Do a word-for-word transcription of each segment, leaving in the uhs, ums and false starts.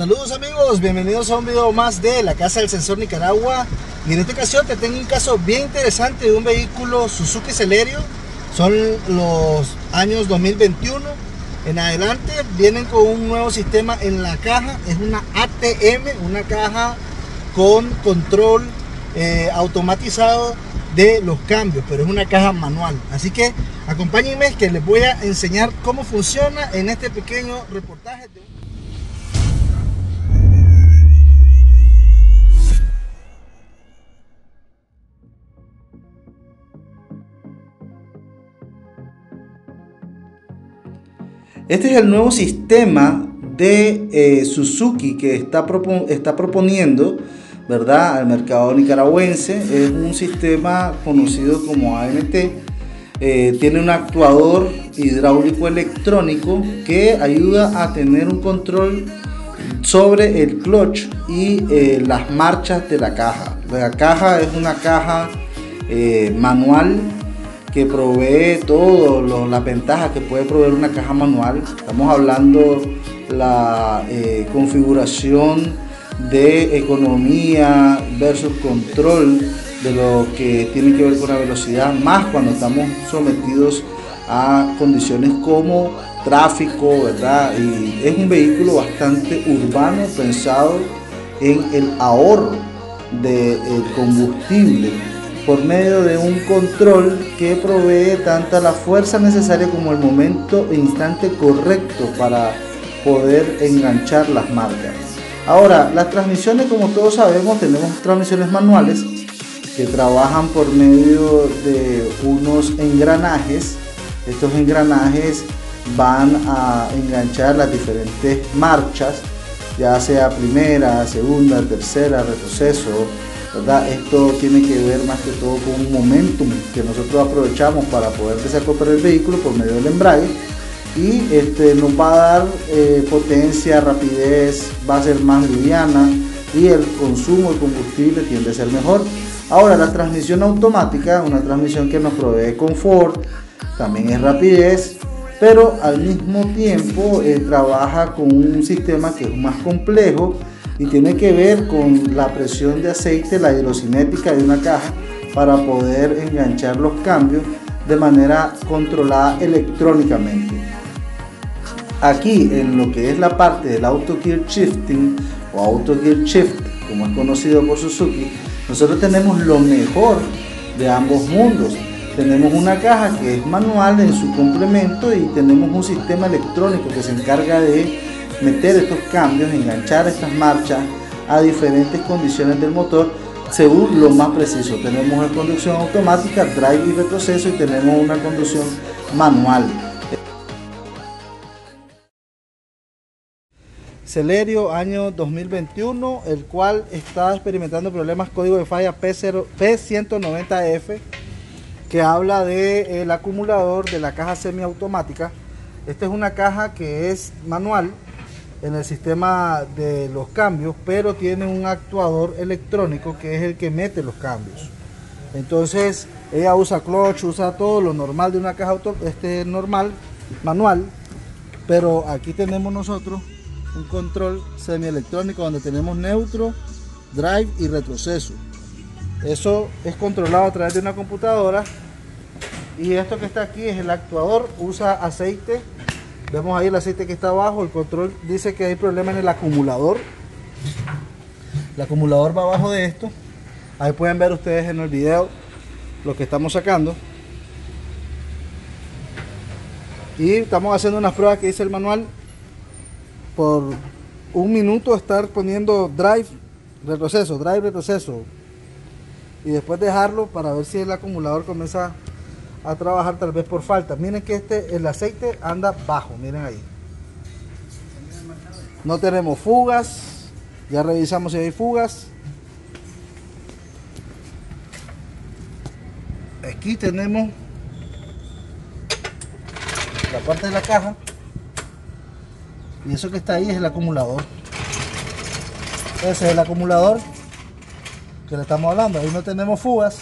Saludos amigos, bienvenidos a un video más de la Casa del Sensor Nicaragua. Y en esta ocasión te tengo un caso bien interesante de un vehículo Suzuki Celerio. Son los años dos mil veintiuno en adelante. Vienen con un nuevo sistema en la caja. Es una A T M, una caja con control eh, automatizado de los cambios, pero es una caja manual. Así que acompáñenme que les voy a enseñar cómo funciona en este pequeño reportaje de... Este es el nuevo sistema de eh, Suzuki que está, propon está proponiendo, ¿verdad?, al mercado nicaragüense. Es un sistema conocido como A M T. Eh, tiene un actuador hidráulico electrónico que ayuda a tener un control sobre el clutch y eh, las marchas de la caja. La caja es una caja eh, manual que provee todas las ventajas que puede proveer una caja manual. Estamos hablando la eh, configuración de economía versus control de lo que tiene que ver con la velocidad, más cuando estamos sometidos a condiciones como tráfico, ¿verdad? Y es un vehículo bastante urbano, pensado en el ahorro de combustible por medio de un control que provee tanta la fuerza necesaria como el momento e instante correcto para poder enganchar las marcas. Ahora, las transmisiones, como todos sabemos, tenemos transmisiones manuales que trabajan por medio de unos engranajes. Estos engranajes van a enganchar las diferentes marchas, ya sea primera, segunda, tercera, retroceso, ¿verdad? Esto tiene que ver más que todo con un momentum que nosotros aprovechamos para poder desacoplar el vehículo por medio del embrague, y este nos va a dar eh, potencia, rapidez, va a ser más liviana y el consumo de combustible tiende a ser mejor. Ahora, la transmisión automática, una transmisión que nos provee confort, también es rapidez, pero al mismo tiempo eh, trabaja con un sistema que es más complejo y tiene que ver con la presión de aceite, la hidrocinética de una caja, para poder enganchar los cambios de manera controlada electrónicamente. Aquí, en lo que es la parte del auto gear shifting o auto gear shift, como es conocido por Suzuki, nosotros tenemos lo mejor de ambos mundos. Tenemos una caja que es manual en su complemento y tenemos un sistema electrónico que se encarga de meter estos cambios, enganchar estas marchas a diferentes condiciones del motor según lo más preciso. Tenemos la conducción automática, drive y retroceso, y tenemos una conducción manual. Celerio año dos mil veintiuno, el cual está experimentando problemas código de falla P ciento noventa F, que habla del acumulador de la caja semiautomática. Esta es una caja que es manual en el sistema de los cambios, pero tiene un actuador electrónico que es el que mete los cambios. Entonces ella usa clutch, usa todo lo normal de una caja auto, este normal, manual, pero aquí tenemos nosotros un control semielectrónico donde tenemos neutro, drive y retroceso. Eso es controlado a través de una computadora, y esto que está aquí es el actuador. Usa aceite. Vemos ahí el aceite que está abajo. El control dice que hay problema en el acumulador. El acumulador va abajo de esto. Ahí pueden ver ustedes en el video lo que estamos sacando. Y estamos haciendo unas pruebas que dice el manual. Por un minuto estar poniendo drive, retroceso, drive, retroceso, y después dejarlo para ver si el acumulador comienza a trabajar, tal vez por falta. Miren que este, el aceite anda bajo, miren ahí. No tenemos fugas, ya revisamos si hay fugas. Aquí tenemos la parte de la caja, y eso que está ahí es el acumulador. Ese es el acumulador que le estamos hablando. Ahí no tenemos fugas.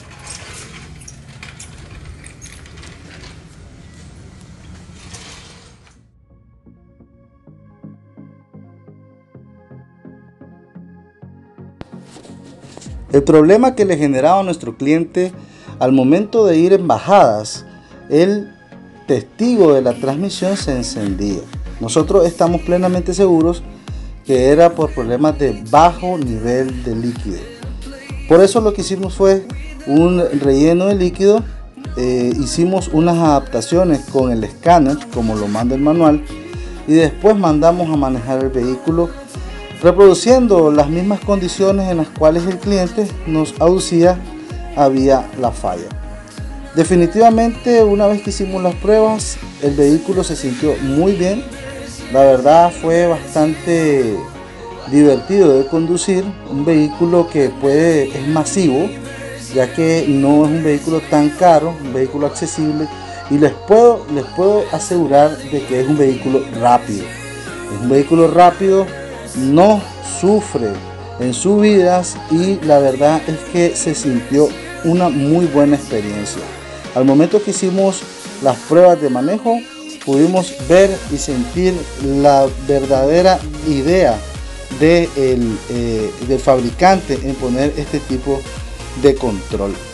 El problema que le generaba a nuestro cliente al momento de ir en bajadas, el testigo de la transmisión se encendía. Nosotros estamos plenamente seguros que era por problemas de bajo nivel de líquido. Por eso lo que hicimos fue un relleno de líquido. Eh, hicimos unas adaptaciones con el escáner como lo manda el manual, y después mandamos a manejar el vehículo reproduciendo las mismas condiciones en las cuales el cliente nos aducía había la falla. Definitivamente, una vez que hicimos las pruebas, el vehículo se sintió muy bien. La verdad fue bastante divertido de conducir, un vehículo que puede, es masivo, ya que no es un vehículo tan caro, un vehículo accesible, y les puedo, les puedo asegurar de que es un vehículo rápido. Es un vehículo rápido, no sufre en subidas, y la verdad es que se sintió una muy buena experiencia. Al momento que hicimos las pruebas de manejo, pudimos ver y sentir la verdadera idea de el, eh, del fabricante en poner este tipo de control.